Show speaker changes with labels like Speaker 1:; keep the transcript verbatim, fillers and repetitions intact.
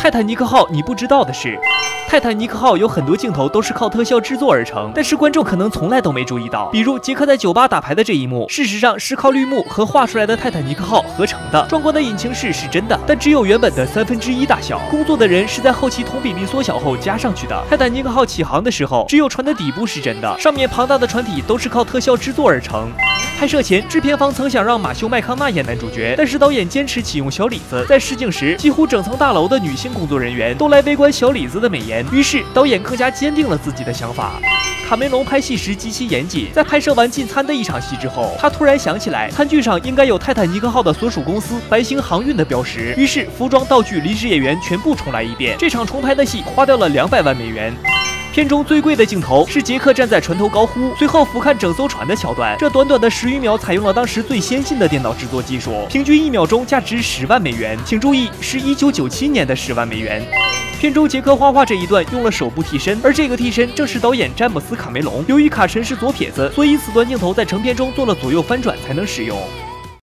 Speaker 1: 泰坦尼克号你不知道的是，泰坦尼克号有很多镜头都是靠特效制作而成，但是观众可能从来都没注意到。比如杰克在酒吧打牌的这一幕，事实上是靠绿幕和画出来的泰坦尼克号合成的。壮观的引擎室是真的，但只有原本的三分之一大小。工作的人是在后期同比例缩小后加上去的。泰坦尼克号起航的时候，只有船的底部是真的，上面庞大的船体都是靠特效制作而成。拍摄前，制片方曾想让马修麦康纳演男主角，但是导演坚持启用小李子。在试镜时，几乎整层大楼的女性工作人员都来围观小李子的美颜，于是导演更加坚定了自己的想法。卡梅隆拍戏时极其严谨，在拍摄完进餐的一场戏之后，他突然想起来餐具上应该有泰坦尼克号的所属公司白星航运的标识，于是服装、道具、临时演员全部重来一遍。这场重拍的戏花掉了两百万美元。片中最贵的镜头是杰克站在船头高呼，随后俯瞰整艘船的桥段。这短短的十余秒，采用了当时最先进的电脑制作技术，平均一秒钟价值十万美元。请注意，是一九九七年的十万美元。片中杰克画画这一段用了手部替身，而这个替身正是导演詹姆斯·卡梅隆。由于卡神是左撇子，所以此段镜头在成片中做了左右翻转才能使用。